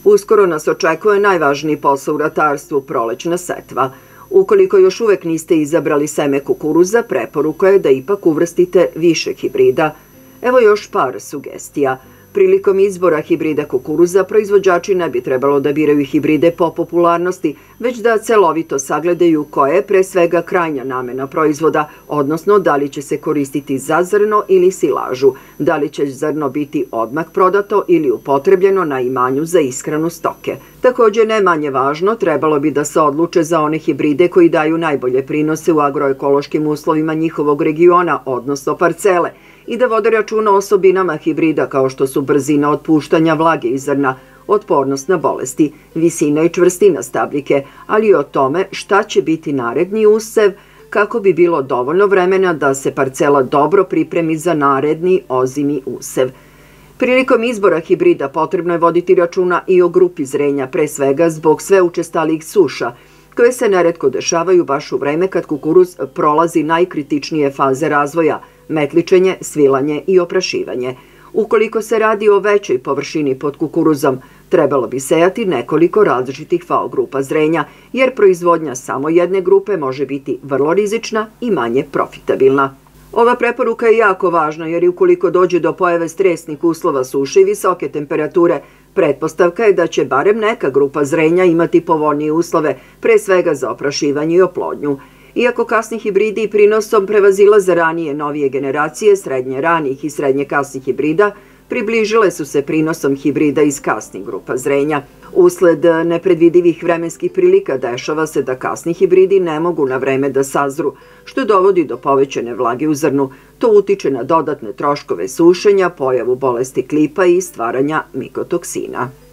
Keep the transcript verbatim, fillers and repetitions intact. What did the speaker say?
Uskoro nas očekuje najvažniji posao u ratarstvu, prolećna setva. Ukoliko još uvek niste izabrali seme kukuruza, preporuka je da ipak uvrstite više hibrida. Evo još par sugestija. Prilikom izbora hibrida kukuruza, proizvođači ne bi trebalo da biraju hibride po popularnosti, već da celovito sagledaju koja je pre svega krajnja namena proizvoda, odnosno da li će se koristiti za zrno ili silažu, da li će zrno biti odmah prodato ili upotrebljeno na imanju za ishranu stoke. Takođe, ne manje važno, trebalo bi da se odluče za one hibride koji daju najbolje prinose u agroekološkim uslovima njihovog regiona, odnosno parcele, i da vode računa o osobinama hibrida kao što su brzina otpuštanja vlage iz zrna, otpornost na bolesti, visina i čvrstina stabljike, ali i o tome šta će biti naredni usev kako bi bilo dovoljno vremena da se parcela dobro pripremi za naredni ozimi usev. Prilikom izbora hibrida potrebno je voditi računa i o grupi zrenja, pre svega zbog sve učestalijih suša, koje se neretko dešavaju baš u vreme kad kukuruz prolazi najkritičnije faze razvoja, metličenje, svilanje i oprašivanje. Ukoliko se radi o većoj površini pod kukuruzom, trebalo bi sejati nekoliko različitih fao grupa zrenja, jer proizvodnja samo jedne grupe može biti vrlo rizična i manje profitabilna. Ova preporuka je jako važna jer ukoliko dođe do pojave stresnih uslova suše i visoke temperature, pretpostavka je da će barem neka grupa zrenja imati povoljnije uslove, pre svega za oprašivanje i oplodnju. Iako kasni hibridi prinosom prevazilaze ranije novije generacije, srednje ranih i srednje kasnih hibrida, približile su se prinosom hibrida iz kasnih grupa zrenja. Usled nepredvidivih vremenskih prilika dešava se da kasni hibridi ne mogu na vreme da sazru, što dovodi do povećane vlage u zrnu. To utiče na dodatne troškove sušenja, pojavu bolesti klipa i stvaranja mikotoksina.